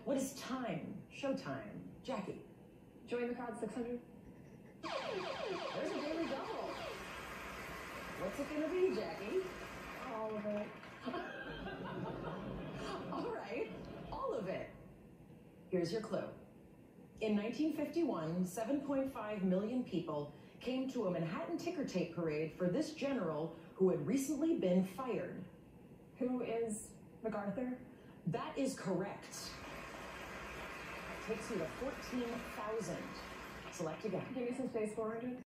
What is time? Showtime. Jackie. Join the crowd 600. There's a daily double. What's it gonna be, Jackie? All of it. All right, all of it. Here's your clue. In 1951, 7.5 million people came to a Manhattan ticker tape parade for this general who had recently been fired. Who is MacArthur? That is correct. Takes you to 14,000. Select again. Give me some space, 400.